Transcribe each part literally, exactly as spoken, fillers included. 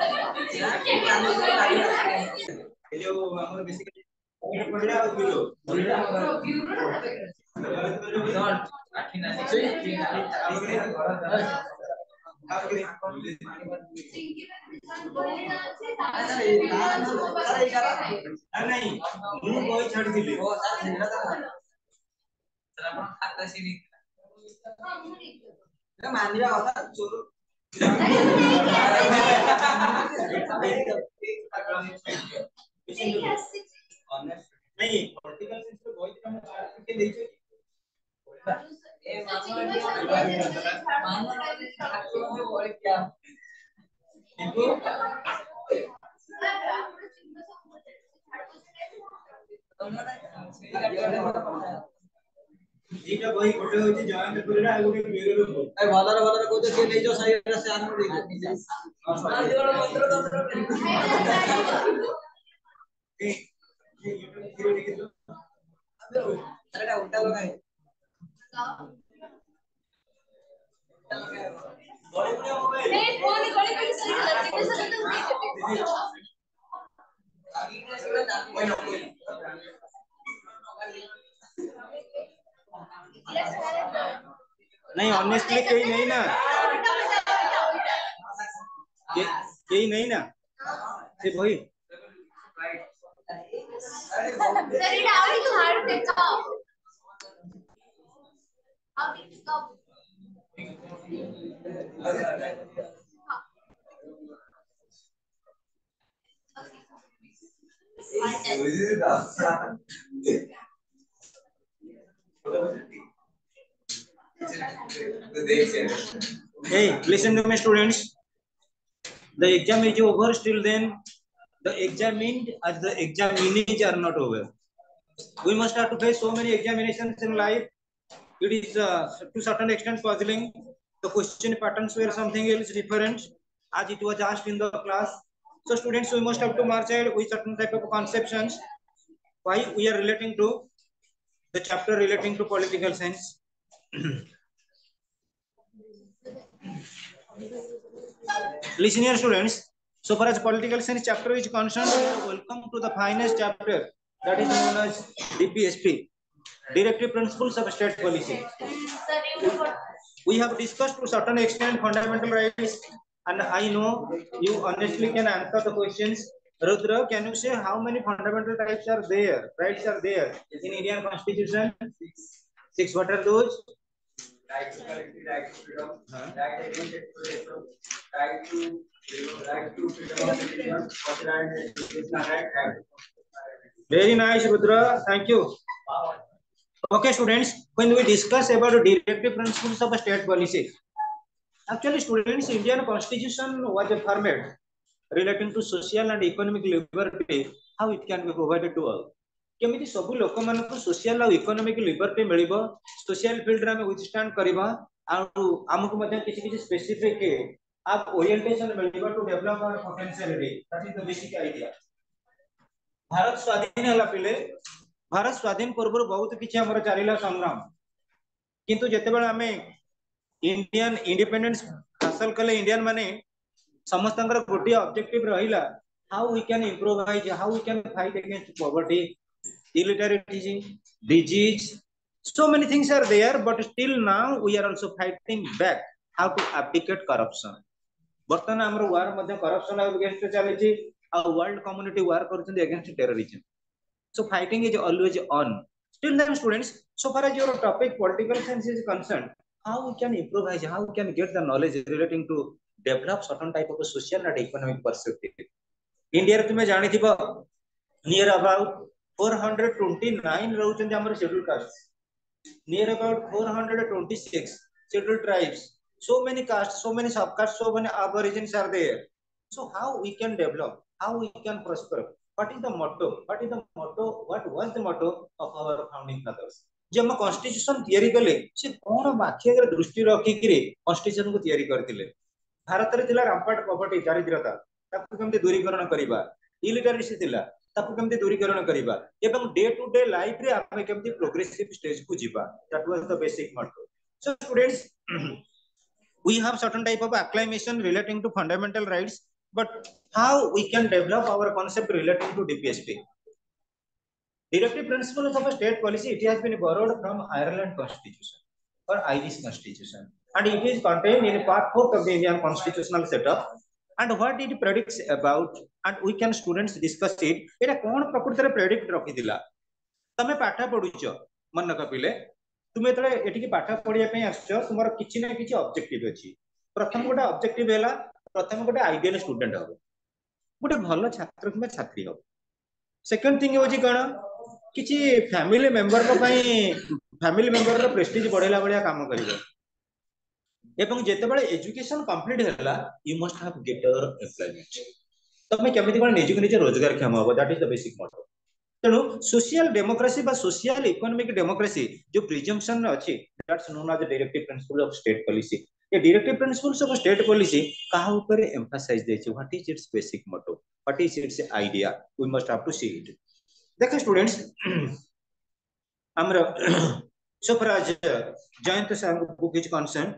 नहीं मु कोई छाड़ दिले मानिया कथा चोर नहीं पॉलिटिकल साइंस तो बहुत कम के देखे ए मानो क्या इनको दीटा बही गोटे होची जॉइंट पुरीरा आ गोटे क्लियर रो ए भलर भलर को से नै जो साइड से आन दे दे आदि वाला मंत्र तंत्र ए ये यूट्यूब देखि दो अरे उल्टा लगा है गड़ी पुरे हो गए ए फोन गड़ी पुरे सही लगे से तो उठी आगे से कोई ना कोई नहीं ऑनेस्टली कहीं नहीं ना कहीं नहीं ना सिर्फ वही सर ये डाउन तो हार्ड देखो अब इसका Hey, listen to me, students. The exam is over. Still, then the examined as the examinees are not over. We must have to face so many examinations in life. It is uh, to certain extent puzzling. The question patterns were something else different, as it was asked in the class. So, students, we must have to march ahead with certain type of conceptions. Why we are relating to the chapter relating to political science. Listen here, students. So far as political science chapter is concerned, welcome to the finest chapter that is known as D P S P, Directive Principles of State Policy. We have discussed to certain extent fundamental rights, and I know you honestly can answer the questions. Rudra, can you say how many fundamental rights are there? Rights are there in Indian Constitution? Six. What are those? Right to quality, right to freedom, huh? Right to education, right to right to freedom of religion, right to right. Very nice, Rudra. Thank you. Okay, students. When we discuss about the directive principles of a state policy, actually, students, Indian Constitution was formed relating to social and economic liberty. How it can be provided to all. केमिति सब लोक मान को social और economic liberty मिलिबो social field रे हम withstand करबा आ हमकु मध्ये किछि किछि स्पेसिफिक आप ओरिएंटेशन मिलिबो to develop our potentiality that is the basic idea Bharat स्वाधीन हला पिले भारत स्वाधीन पूर्व बहुत किछि हमर चारिला संग्राम किंतु जते बेला हमें इंडियन इंडिपेंडेंस हासिल कले इंडियन माने समस्तंकर गोटी ऑब्जेक्टिव रहिला how we can improvise how we can fight against poverty illiteracy, disease, so many things are there, but still now we are also fighting back how to abdicate corruption. Bartana amar war madhya corruption against chalichi, our world community war karuchandi against terrorism. So fighting is always on. Still then, students, so far as your topic political science is concerned, how we can improvise, how we can get the knowledge relating to develop certain type of social and economic perspective. India तुम जानी थी near about four hundred twenty-nine रहउछन हमर schedule caste near about four hundred twenty-six scheduled tribes, so many castes, so many subcastes, so many aborigines are there. So how we can develop, how we can prosper, what is the motto, what is the motto, what was the motto of our founding fathers? जे हम constitution तैयारी कले से कोन बाख्य दृष्टि रखी कि constitution को तैयारी करथिले भारत रे थिला रामपाट पॉवर्टी दारिद्रता ताकू केमते दूरीकरण करिबा इलिटरेसी थिला ताकू केमते दूरीकरण करिबा एवं डे टू डे लाइफ रे आमे केमते प्रोग्रेसिव स्टेज को जिबा that was the basic motto. So students, we have certain type of acclamation relating to fundamental rights. But how we can develop our concept relating to D P S P? Directive principles of a state policy, it has been borrowed from Ireland Constitution or Irish Constitution, and it is contained in part four of the Indian constitutional setup. And what it predicts about, and we can students discuss it. It कौन प्रकृति रे predict रखिदिला तमे पाठ पढुछ मन कपिले तुमे तळे एठी की पाठ पढिया पई आछो तुमर किछि ना किछि ऑब्जेक्टिव अछि प्रथम गोटे ऑब्जेक्टिव हैला प्रथम गोटे आइडियल स्टूडेंट हो गोटे भलो छात्र किबा छात्री हो सेकंड थिंग होछि कोन किछि फैमिली मेंबर को पई फैमिली मेंबर रो प्रेस्टीज बढ़ेला बढिया काम करिवो एवं जेतेबेले एजुकेशन कंप्लीट हैला you must have greater employment तमे केमिति कोन निजु निजे रोजगार क्षम हो that is the basic model तेणु सोशल डेमोक्रेसी बा सोशल इकोनॉमिक डेमोक्रेसी जो प्रिजम्पशन अछि that's known as directive principle of state policy ये directive principles of state policy कहा ऊपर एम्फसाइज देछि what is its basic motto what is its idea we must have to see it देखो students हमरा सुपराज Jayant sir book is concern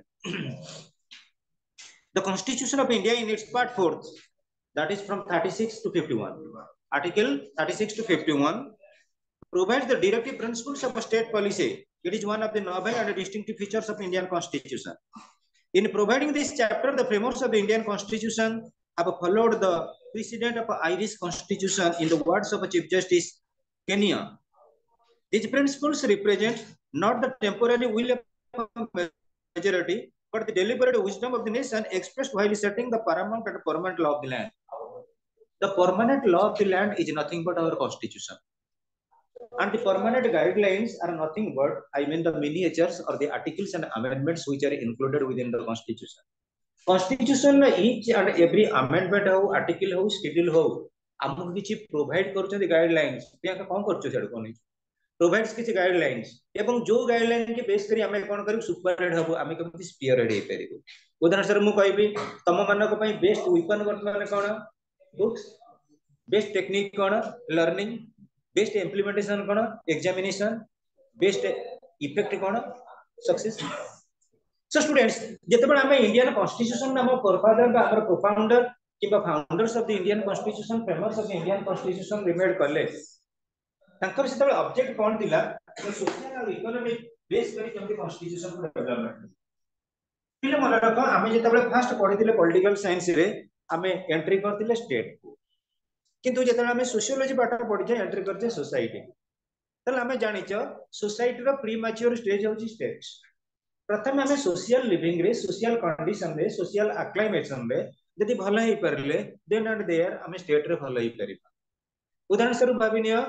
the constitution of India in its part fourth that is from thirty-six to fifty-one article thirty-six to fifty-one provides the directive principles of a state policy. It is one of the novel and distinctive features of Indian constitution. In providing this chapter, the frameworks of the Indian constitution have followed the precedent of Irish constitution in the words of Chief Justice Kenya. These principles represent not the temporary will of majority but the deliberate wisdom of the nation expressed while setting the paramount and permanent law of the land. The permanent law of the land is nothing but our constitution. And the permanent guidelines are nothing but, I mean, the miniatures or the articles and amendments which are included within the constitution. Constitution each and every amendment ho, article ho, schedule ho, amku kichi provide karuchନ୍ତି guidelines. Priyanka kon karchu sedu kon provides किसी guidelines एवं जो guideline के base करी हमें कोन करू सुपरहेड हबो हमें केमति स्पीयरहेड हे परिबो उदाहरण सर मु कहबी तम मानक पई बेस्ट वेपन वर्तमान कोन बुक्स बेस्ट टेक्निक कोन लर्निंग बेस्ट इंप्लीमेंटेशन कोन एग्जामिनेशन बेस्ट इफेक्ट कोन सक्सेस सो स्टूडेंट्स जेतेबे हमें इंडियन कॉन्स्टिट्यूशन नाम परफादर बा हमर प्रोफाउंडर किबा founders of the Indian constitution framework of the Indian constitution remade करले तांकर सेतबे ऑब्जेक्ट कोन दिला सोशल और इकोनॉमिक बेस करी केमति कॉन्स्टिट्यूशन को डेवलपमेंट पिले मन रख हमें जेतबे फर्स्ट पढिथिले पॉलिटिकल साइंस रे हमें एंट्री करथिले स्टेट को किंतु जेतबे हमें सोशियोलॉजी पाठ पढिछे एंट्री करछे सोसाइटी तले हमें जानिछो सोसाइटी रो प्री मैच्योर स्टेज होची स्टेट्स प्रथम हमें सोशल लिविंग रे सोशल कंडीशन रे सोशल एक्लाइमेशन रे यदि भलो हे परले देन एंड देयर हमें स्टेट रे भलो हे परिबा उदाहरण स्वरूप भाबिनियो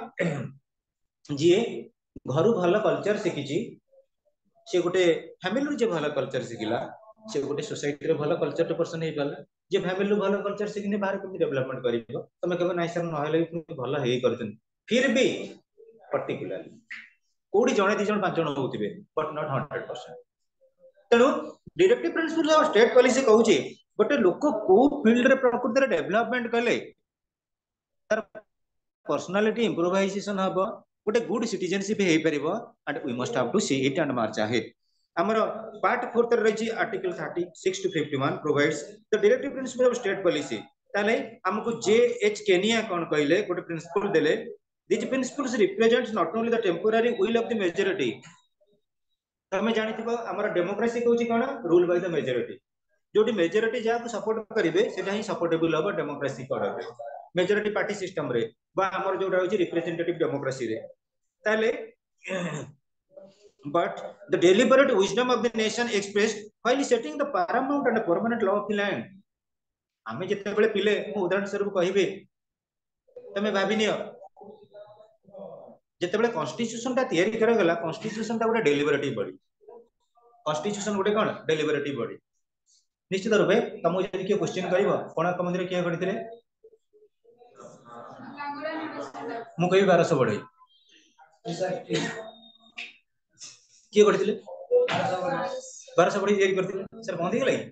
जी घर भल कल्चर शिखी से गोटे फैमिली जे भल कल्चर शिखला से गोटे सोसाइटी रे भल कल्चर पर्सन हे पाला जे फैमिली भल कल्चर शिखने बाहर केमि डेवलपमेंट करिवो तमे कहबो नाइ सर नहले भल हे करछन फिर भी पर्टिकुलरली कोडी जणे दि जण पांच जण होतिबे but not one hundred percent तेनु directive principle of state policy कहूची गोटे लोक को फील्ड रे प्रकृति रे डेवलपमेंट कले तार पर्सनालिटी इंप्रूवाइजेशन हबो गोटे गुड सिटीजनशिप हे परिबो and we must have to see it and march ahead हमर पार्ट फोर्थ रे रही article thirty-six to fifty-one provides the directive principle of state policy ताले हमको जे एच केनिया कोन कहले गोटे प्रिंसिपल देले this principles represents not only the temporary will of the majority तमे जानिथिबो हमर डेमोक्रेसी कहूची कोन रूल बाय द मेजॉरिटी जोटी मेजॉरिटी जा को सपोर्ट करिवे सेटा ही सपोर्टेबल होबो डेमोक्रेसी कोड मेजॉरिटी पार्टी सिस्टम रे बा हमर जोटा होची रिप्रेजेंटेटिव डेमोक्रेसी रे ताले but the deliberate wisdom of the nation expressed while setting the paramount and permanent law of the land हमें जते बेले पिले उदाहरण स्वरूप कहिबे तमे भाबिनियो जते बेले कॉन्स्टिट्यूशन ता तयारी करा गला कॉन्स्टिट्यूशन ता गोटे डेलिबरेटिव बॉडी कॉन्स्टिट्यूशन गोटे कोन डेलिबरेटिव बॉडी निश्चित रूपे तमो जदि के क्वेश्चन करिवो कोन कमंदिरे के गणितरे मु कहि बारह सौ बढ़ई किए करथिले बारह सौ बढ़ई तयारी करथिले सर बंद गेलै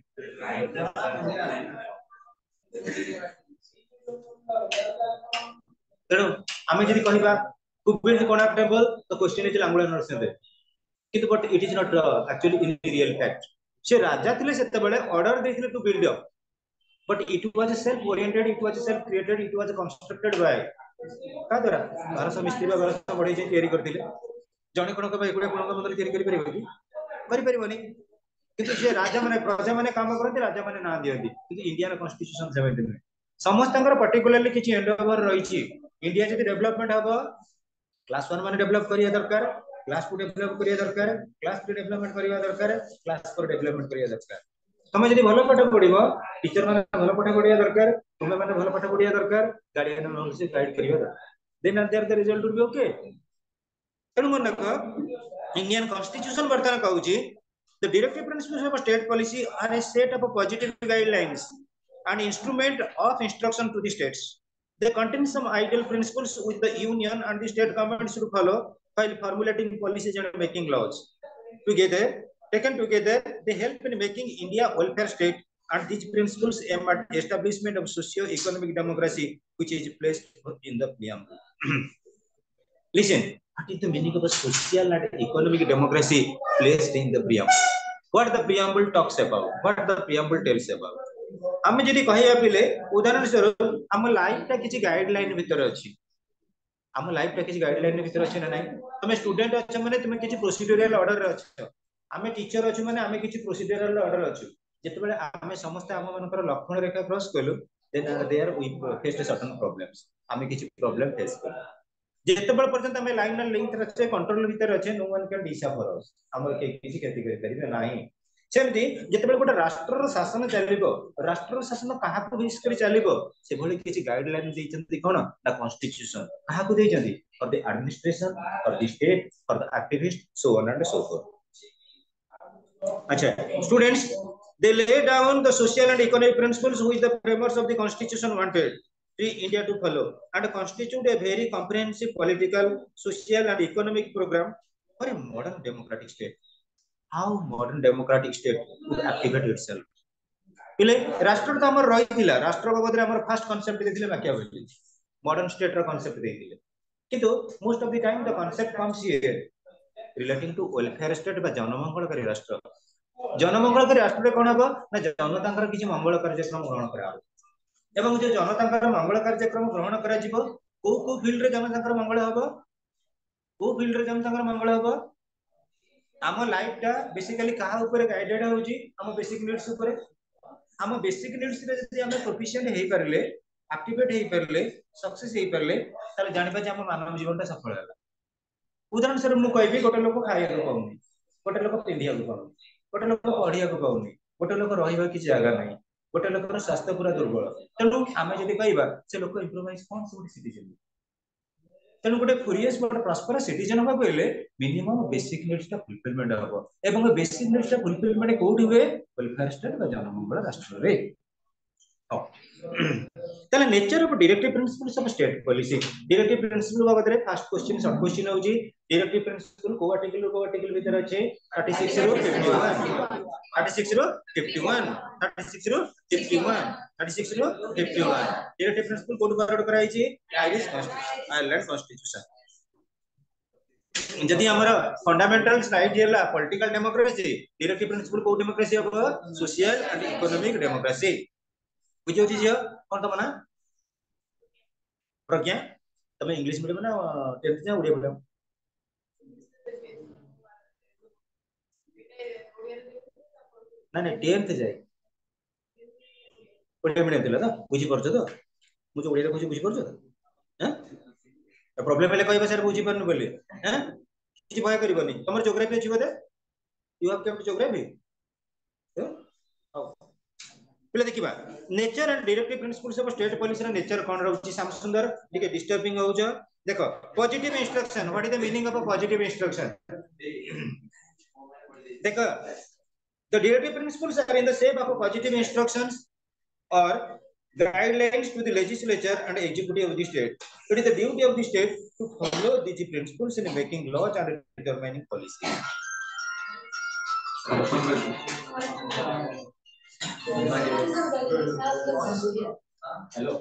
तेणु आमे जदि कहिबा टू बिल्ड कोणार्क टेम्पल तो क्वेश्चन इज लांगुला नरसिंह देव किंतु but it is not actually in real fact से राजा थिले सेते बेले ऑर्डर देथिले to build but it was self oriented, it was self created, it was constructed by का द्वारा घर मिस्त्री घर बढ़े तैयारी करथिले जणे कोन को एकुडे कोन को मतलब तैयारी करि परिबो कि करि परिबोनी किंतु जे राजा माने प्रजा माने काम करते राजा माने ना दियंती किंतु इंडियन कॉन्स्टिट्यूशन सेवेंटी नुहे समस्तंकर पर्टिकुलरली किछि एंडोवर रहिछि इंडिया जदि डेवलपमेंट हबो क्लास वन माने डेवलप करिया दरकार क्लास टू डेवलप करिया दरकार क्लास थ्री डेवलपमेंट करिया दरकार क्लास फोर डेवलपमेंट करिया दरकार तुम जदि भलो पाठ पढिबो टीचर माने भलो पाठ पढिया दरकार तुम माने भलो पाठ पढिया दरकार गार्डियन माने से गाइड करिया दरकार then there the result will be okay तेणु मन को इंडियन कॉन्स्टिट्यूशन वर्तमान कहूची the directive principles of state policy are a set of positive guidelines and instrument of instruction to the states they contain some ideal principles which the union and the state government should follow while formulating policies and making laws together taken together they help in making India welfare state and these principles aim at establishment of socio-economic democracy which is placed in the preamble listen what is the meaning of a social and economic democracy placed in the preamble what the preamble talks about what the preamble tells about आमे जदि कहिया पिले उदाहरण स्वरूप हम life टा किछि guideline भीतर अछि हम लाइफ टा किछि गाइडलाइन भीतर अछि ना नै तुम स्टूडेंट अछ माने तुम किछि प्रोसीड्यूरल ऑर्डर रे अछ आमे टीचर अछ माने आमे किछि प्रोसीड्यूरल ऑर्डर अछ जेते बेले आमे समस्त हम मनकर लक्षण रेखा क्रॉस कलु then there we face certain problems आमे किछि प्रॉब्लम फेस कलु जेते बेले पर्यंत आमे लाइन लिंक रछे कंट्रोल भीतर अछे नो वन कैन डिसा फॉर अस हमर के किछि खेती करि परिबे नाही सेमती जेतेबेले गोटे राष्ट्रर शासन चलिबो राष्ट्रर शासन कहा को बेस करी चलिबो से भली किछि गाइडलाइन दैचंती कोन द कॉन्स्टिट्यूशन कहा को दैचंती for the administration for the state for the activist so on and so forth अच्छा students they lay down the social and economic principles which the framers of the constitution wanted the India to follow and constitute a very comprehensive political social and economic program for a modern democratic state how modern democratic state would activate itself pile rashtra to amar rahi thila rashtra babadre amar first concept deythile Machiavelli modern state ro concept deythile kintu most of the time the concept comes here relating to welfare state ba janamangala kari rashtra janamangala kari rashtra re kon habo na janatankar kiछि मंगल कार्यक्रम ग्रहण करा एवं जो जनतांकर मंगल कार्यक्रम ग्रहण करा जिवो को को फील्ड रे जनतांकर मंगल हबो को फील्ड रे जनतांकर मंगल हबो आम लाइफ टा बेसिकली कहा ऊपर गाइडेड होची हम बेसिक नीड्स ऊपर हम बेसिक नीड्स रे जदी हम प्रोफिशिएंट हेई परले एक्टिवेट हेई परले सक्सेस हेई परले ताले जानि पा जे हम मानव जीवन टा सफल होला उदाहरण स्वरूप मु कहबी गोटे लोक खाइया को पाउनी गोटे लोक पिंडिया को पाउनी गोटे लोक पढिया को पाउनी गोटे लोक रहिबा कि जगह नाही गोटे लोकर स्वास्थ्य पूरा दुर्बल तेणु आमे जदि कहबा से लोक इंप्रूवाइज कोन सब सिटीजन तेणु गोटे फ्यूरियस गोटे प्रॉस्परस सिटीजन होबा पहिले मिनिमम बेसिक नीड्स टा फुलफिलमेंट होबो एवं बेसिक नीड्स टा फुलफिलमेंट कोठी हुए वेलफेयर स्टेट बा जनमंगल राष्ट्र रे ताले nature of directive principles of state policy directive principle बाबत रे फर्स्ट क्वेश्चन शॉर्ट क्वेश्चन होजी डायरेक्टिव प्रिंसिपल को आर्टिकल को आर्टिकल भीतर अछि thirty-six रो fifty-one thirty-six रो fifty-one thirty-six रो fifty-one thirty-six रो fifty-one डायरेक्टिव प्रिंसिपल कोड फॉरवर्ड कराई छी आयरिश कॉन्स्टिट्यूशन आयरलैंड कॉन्स्टिट्यूशन जदि हमर फंडामेंटल्स राइट हैला पॉलिटिकल डेमोक्रेसी डायरेक्टिव प्रिंसिपल को डेमोक्रेसी हो सोशल एंड इकोनॉमिक डेमोक्रेसी बुझियो छी जियो कोन त मना प्रज्ञा तमे इंग्लिश मीडियम ना टेंथ जा उड़िया मीडियम ना ना टेंथ जाय उड़िया मीडियम दिला त बुझी परछो त मु जो उड़िया कहू बुझी परछो त हैं प्रॉब्लम हेले कहबा सर बुझी परनु बोले हैं किछि भय करबनी हमर ज्योग्राफी अछि बदे यू हैव केप्ट ज्योग्राफी पहले देखिबा nature and directive principles of state policy रा नेचर कोन रहउची साम सुंदर ठीक है डिस्टर्बिंग हो जा देखो positive instruction what is the meaning of a positive instruction देखो the directive principles are in the shape of positive instructions और guidelines to the legislature and executive of the state it is the duty of the state to follow these principles in making laws and determining policy hello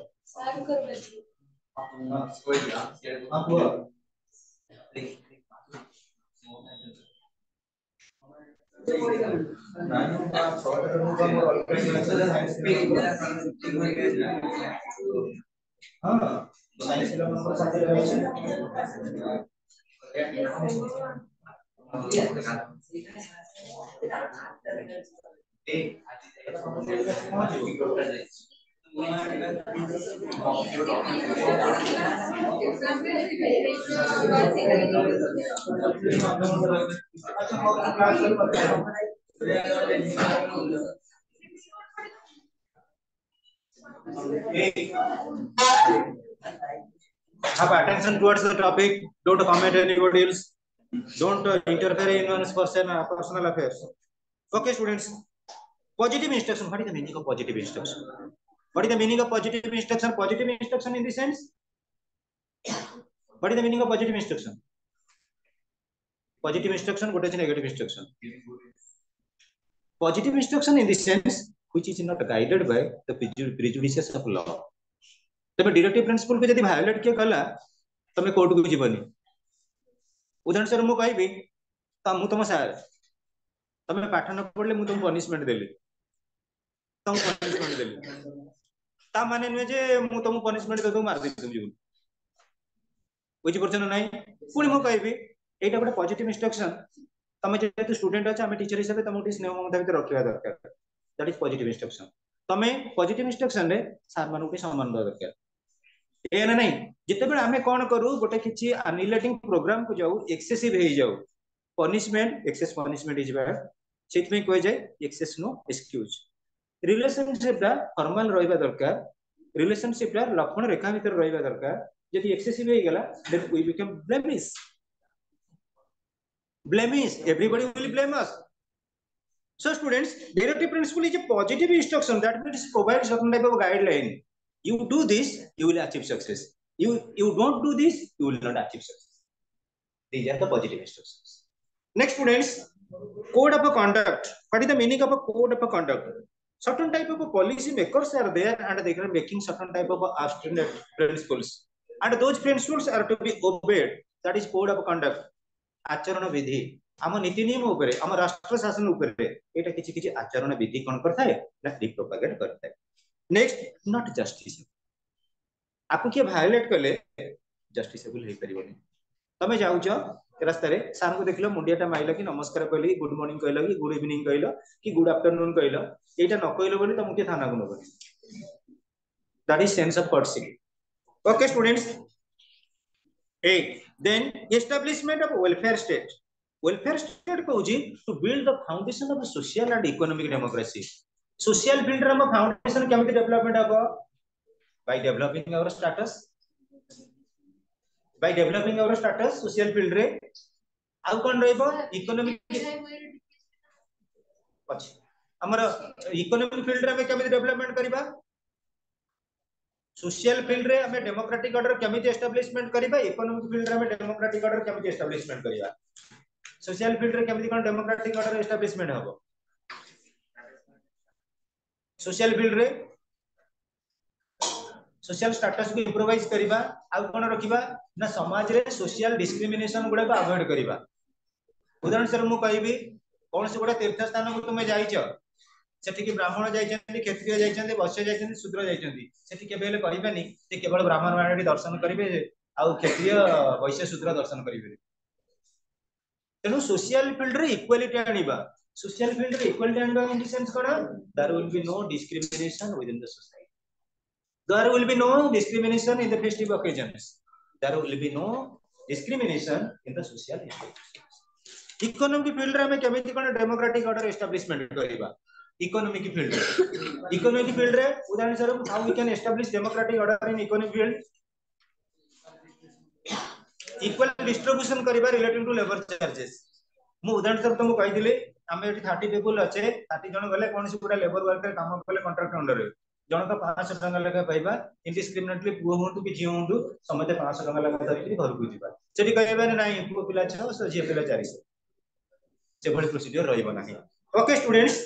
Have attention towards the topic. Don't comment anybody else. Don't uh, interfere in one's personal personal affairs. Okay, students. Positive instruction. What is the meaning of positive instruction? What is the meaning of positive instruction? Positive instruction in the sense. What is the meaning of positive instruction? Positive instruction. What is negative instruction? Positive instruction in the sense which is not guided by the prejudices of law. तबे directive principle को यदि violet के कला तमे court को जीवनी उदाहरण sir मु कहबी त मु तुम सर तमे पाठ न पढले मु तुम पनिशमेंट देली तुम पनिशमेंट देली ता माने न जे मु तुम पनिशमेंट दे दो मार दे तुम जीवन बुझी परछन नाही पुनी मु कहबी एटा गोटे पॉजिटिव इंस्ट्रक्शन तमे जेतु स्टूडेंट अछि हम टीचर हिसाब तमे टी स्नेह ममता भीतर रखिबा दरकार दैट इज पॉजिटिव इंस्ट्रक्शन तमे पॉजिटिव इंस्ट्रक्शन रे सर मानु के सम्मान द दरकार ए ना नहीं जिते बेले आमे कोन करू गोटे किछि अनिलेटिंग प्रोग्राम को जाऊ एक्सेसिव हे जाऊ punishment excess punishment is bad सेत में कोइ जाय एक्सेस नो एक्सक्यूज रिलेशनशिप दा फॉर्मल रहइबा दरकार रिलेशनशिप दा लक्षण रेखा भीतर रहइबा दरकार यदि एक्सेसिव हे गेला then we become blemish blemish everybody will blame us so students directive principle is a positive instruction that means provide certain type of guideline you do this you will achieve success you you don't do this you will not achieve success these are the positive instructions next students code of conduct what is the meaning of a code of conduct certain type of policy makers are there and they are making certain type of abstract principles and those principles are to be obeyed that is code of conduct आचरण विधि आम नीति नियम उपरे आम राष्ट्र शासन उपरे एटा किछि किछि आचरण विधि कोन करथाय ना रिप्रोपेगेट करथाय नेक्स्ट नॉट जस्टिस आपु के वायोलेट करले जस्टिसेबल हे परिबनी तमे जाउछो रास्ता रे सार को देखलो मुंडियाटा माइलो कि नमस्कार कहली गुड मॉर्निंग कहलो कि गुड इवनिंग कहलो कि गुड आफ्टरनून कहलो एटा न कहलो बोली तमके थाना को नबनी that is sense of courtesy okay students eight then establishment of welfare state welfare state कहउजी to build the foundation of social and economic democracy social field रे हम foundation केमिति डेवलपमेंट हबो by developing our status by developing our status social field रे आ कोन रहइबो economic अछि हमर economic field रे हम केमिति डेवलपमेंट करबा सोशल फील्ड रे हमें डेमोक्रेटिक ऑर्डर केमिति एस्टैब्लिशमेंट करिबा इकोनॉमिक फील्ड रे हमें डेमोक्रेटिक ऑर्डर केमिति एस्टैब्लिशमेंट करिबा सोशल फील्ड रे केमिति कोन डेमोक्रेटिक ऑर्डर एस्टैब्लिशमेंट हबो सोशल फील्ड रे सोशल स्टेटस को इंप्रूवाइज करिबा आ कोन रखिबा ना समाज रे सोशल डिस्क्रिमिनेशन गुडा को अवॉइड करिबा उदाहरण सर मु कहबी कोन से गुडा तीर्थ स्थान को तुमे जाइछो सेठी कि ब्राह्मण जाइछन्ती क्षत्रिय जाइछन्ती वैश्य जाइछन्ती शूद्र जाइछन्ती सेठी केबेले करिबानी जे केवल ब्राह्मण माने दर्शन करिवे आ क्षत्रिय वैश्य शूद्र दर्शन करिवे तेनु सोशल फील्ड रे इक्वालिटी आनिबा सोशल फील्ड रे इक्वालिटी आनिबा इन द सेंस कोन there will be no discrimination within the society there will be no discrimination in the festive occasions there will be no discrimination in the social economic field रे हमें केमिति कोन democratic order establishment करिबा economic field economic field रे उदाहरण स्वरूप how we can establish democratic order in economic field equal distribution करिबा relating to labour charges मु उदाहरण स्वरूप तुमको कहि दिले हम एठी तीस पीपल अच्छे तीस जन गले कोन से पूरा लेबर वर्क रे काम करले कॉन्ट्रैक्ट अंडर रे जन का पाँच सौ टका लेखा पाइबा इंडिस्क्रिमिनेटली पुओ होंतु कि झियो होंतु समते पाँच सौ टका लेखा धरि घर को जीवा सेठी कहबा नाही पुओ पिला छह सौ झियो पिला चार सौ से भली प्रोसीजर रहइबो नाही ओके स्टूडेंट्स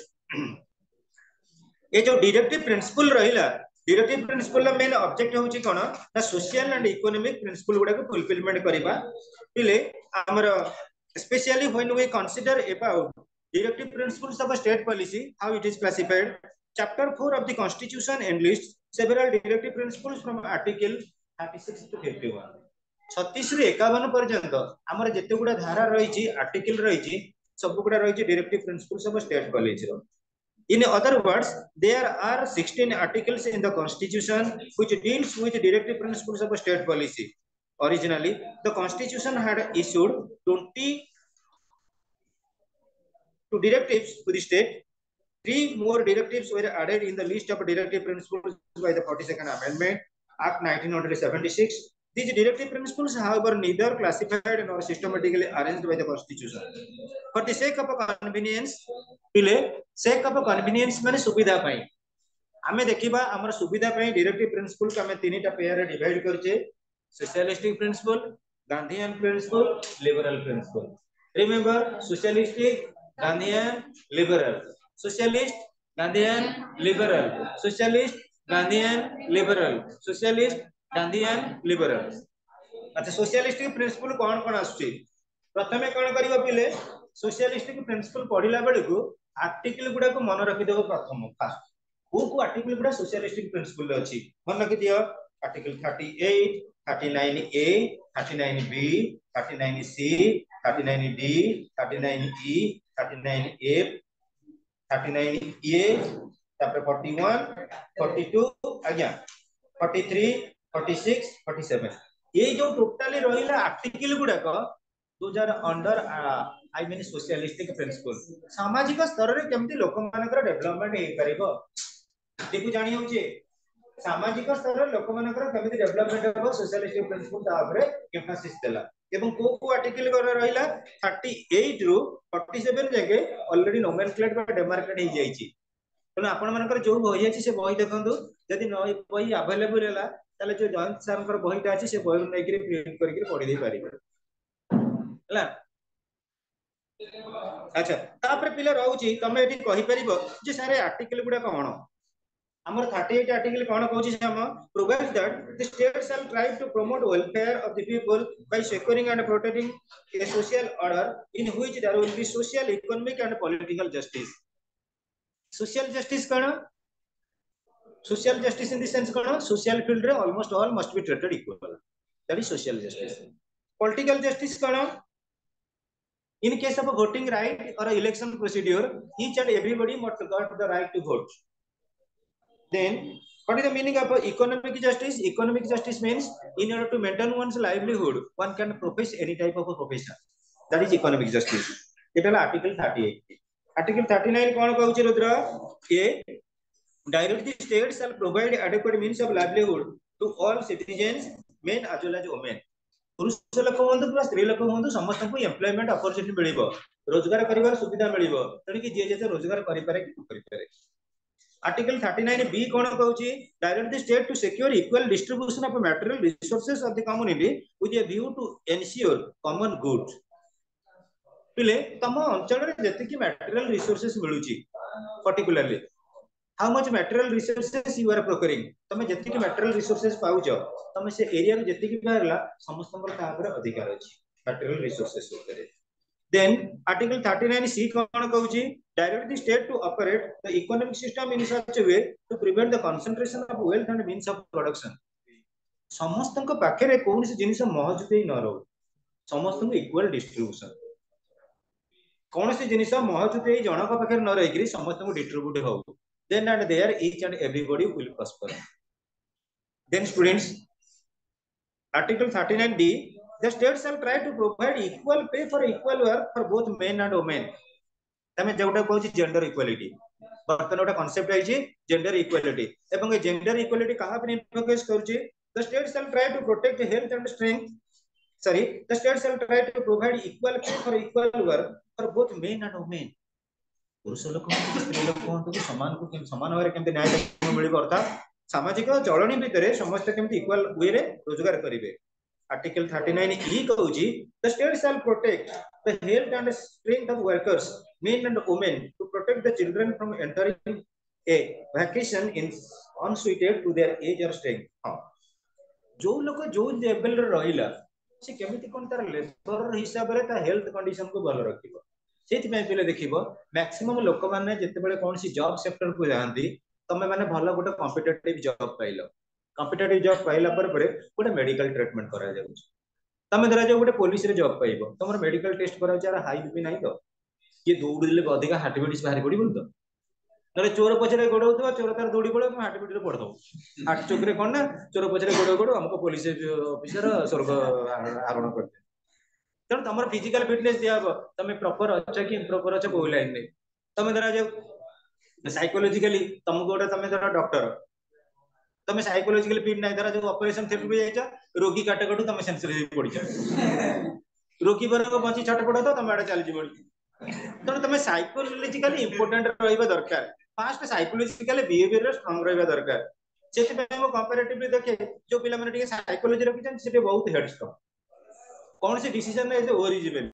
ये जो डायरेक्टिव प्रिंसिपल रहिला डायरेक्टिव प्रिंसिपल मेन ऑब्जेक्ट होची कोन ना सोशल एंड इकोनॉमिक प्रिंसिपल गुडा को फुलफिलमेंट करबा पिले हमर specially when we consider about Directive principles of a state policy, how it is classified. Chapter four of the Constitution enlists several directive principles from Article thirty-six to fifty-one. छत्तीस रु इक्यावन पर्यंत आमर जेते गुडा धारा रही आर्टिकल रही सब गुडा रही directive principles of state policy रो. In other words, there are sixteen articles in the Constitution which deals with directive principles of state policy. Originally, the Constitution had issued twenty-two directives to the state. Three more directives were added in the list of directive principles by the forty-second Amendment, Act nineteen seventy-six. These directive principles, however, neither classified nor systematically arranged by the Constitution. For the sake of convenience, पिले sake of convenience माने सुविधा पाई आमे देखिबा हमर सुविधा पाई directive principle को आमे तीनटा पेयर रे डिवाइड करछे. Socialistic principle, Gandhian principle, liberal principle. Remember socialistic, Gandhian, liberal. Socialist, Gandhian, liberal. Socialist, Gandhian, liberal. Socialist, Gandhian, liberal. अच्छा सोशलिस्टिक प्रिंसिपल कोन कोन आछी प्रथमे कोन करिवो पिले सोशलिस्टिक प्रिंसिपल पढिला बेले को आर्टिकल गुडा को मन रखि देबो प्रथम फास्ट को को आर्टिकल गुडा सोशलिस्टिक प्रिंसिपल अछि मन रखि दियो. Article thirty-eight, thirty-nine A, thirty-nine B, thirty-nine C, thirty-nine D, thirty-nine E, thirty-nine F, thirty-nine A, तापर forty-one, forty-two आज्ञा forty-three, forty-six, forty-seven ये जो टोटली रहिला आर्टिकल गुडा को those are under uh, I mean socialistic principle. सामाजिक स्तर रे केमती लोक मानकर डेवलपमेंट हे परिबो देखु जानि होचे सामाजिक स्तर रे लोक मानकर केमती डेवलपमेंट हो सोशलिस्टिक प्रिंसिपल ताबरे एम्फासिस देला एवं को को आर्टिकल कर रहिला thirty-eight रु forty-seven जगे ऑलरेडी नोमेनक्लेचर बा डेमार्केट हे जाई छि. तने आपण मानकर जो बही अछि से बही देखंतु जदि न बही अवेलेबल हैला ताले जो जॉइंट सरकार बहीटा अछि से बही नै कि प्रिंट करके पढि दे पारिबो हला. अच्छा तापर पिले रहउची तमे एठी कहि परिबो जे सारे आर्टिकल गुडा कोन हमर thirty-eight आर्टिकल कोन कहउची से हम provide that the state shall try to promote welfare of the people by securing and protecting a social order in which there will be social economic and political justice. Social justice कोन social justice in the sense कोन social field रे almost all must be treated equal that is social justice. Political justice कोन in case of a voting right or a election procedure each and everybody must got the right to vote. Then what is the meaning of economic justice? Economic justice means in order to maintain one's livelihood one can profess any type of a profession, that is economic justice. It is article thirty-eight. Article thirty-nine कोन कहउची रुद्र A direct the state shall provide adequate means of livelihood to all citizens men as well as women. पुरुष लोक होंतु plus स्त्री लोक होंतु समस्त को employment opportunity मिलिबो रोजगार करिवार सुविधा मिलिबो तनि कि जे जे रोजगार करि पारे कि करि पारे. आर्टिकल thirty-nine B कोन कहउची direct the state to secure equal distribution of material resources of the community with a view to ensure common good. पिले तम अंचल रे जति कि मटेरियल रिसोर्सेज मिलुची particularly how much material resources you are procuring तमे जति कि material resources पाउछ तमे से एरिया रे जति कि बारला समस्तंकर तापर अधिकार अछि material resources ऊपर. Then article thirty-nine C cone कहउची direct the state to operate the economic system in such a way to prevent the concentration of wealth and means of production. समस्तंक पाखरे कोनसी जिनिस महजुते न रहो समस्तंक इक्वल डिस्ट्रीब्यूशन कोनसी जिनिस महजुते जनक पाखरे न रहिकरी समस्तंक डिस्ट्रीब्यूट हो then and there each and everybody will prosper. Then students article thirty-nine D the state shall try to provide equal pay for equal work for both men and women. तमे जोटा कहउची जेंडर इक्वालिटी बर्तन ओटा concept आइची gender equality एवं a gender equality कहा पे focus करूची the state shall try to protect health and strength sorry the state shall try to provide equal pay for equal work for both men and women. पुरुष लोक स्त्री लोक को समान को समान भाव केमते न्याय मिलिबो अर्थात सामाजिक चलनी भितरे समस्त केमते इक्वल वे रे रोजगार करिवे. आर्टिकल thirty-nine E कहउची the state shall protect the health and strength of workers men and women to protect the children from entering a vacation in unsuited to their age or strength. हां जो लोक जो level रे रहिला से केमिति कोन तार लेबर हिसाब रे ता हेल्थ कंडीशन को भलो रखिबो सेति पे पहिले देखिबो मैक्सिमम लोक माने जते बेले कोन सी जॉब सेक्टर को जांती तमे माने भलो गोटे कॉम्पिटिटिव जॉब पाइलो कॉम्पिटिटिव जॉब पाइला पर पर गोटे मेडिकल ट्रीटमेंट करा जाउ तमे धरा जो गोटे पुलिस रे जॉब पाइबो तमर मेडिकल टेस्ट करा चार हाई भी नहीं तो ये दौड़ले अधिका हार्ट बीट बाहर पड़िबो तो नरे चोर पछरे गोडौथबा चोर तार दौड़ी पड़े हार्ट बीट रे पड़ दो हार्ट चोक रे कोन ना चोर पछरे गोडौ गोडौ हमको पुलिस ऑफिसर स्वर्ग आरोहण करते तेणु तुम फिजिकल फिटनेस दिया तुम प्रॉपर अच्छा कि इम्प्रॉपर अच्छा कोई लाइन नहीं तुम धरा जो साइकोलॉजिकली तुमको गोटे तुम धर डॉक्टर तुम साइकोलॉजिकली फिट नहीं धरा जो ऑपरेशन थिएटर भी जाइछ रोगी काटे काटू तुम सेंसर पड़ जाओ रोगी पर बंची छटपट तो तुम आड़े चल जीव तेणु तुम साइकोलॉजिकली इंपोर्टेंट रहिबा दरकार फास्ट साइकोलॉजिकली बिहेवियर स्ट्रांग रहिबा दरकार सेति मो कंपैरेटिवली देखे जो पिला माने टिके साइकोलॉजी रखिछन सेटे बहुत हेड स्ट्रांग कौन से डिसीजन है ओरिजिनल